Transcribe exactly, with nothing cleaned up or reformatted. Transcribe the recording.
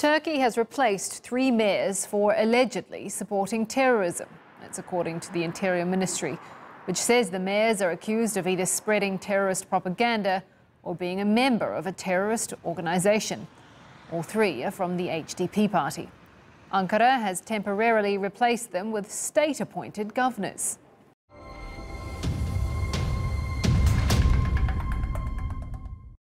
Turkey has replaced three mayors for allegedly supporting terrorism. That's according to the Interior Ministry, which says the mayors are accused of either spreading terrorist propaganda or being a member of a terrorist organisation. All three are from the H D P party. Ankara has temporarily replaced them with state-appointed governors.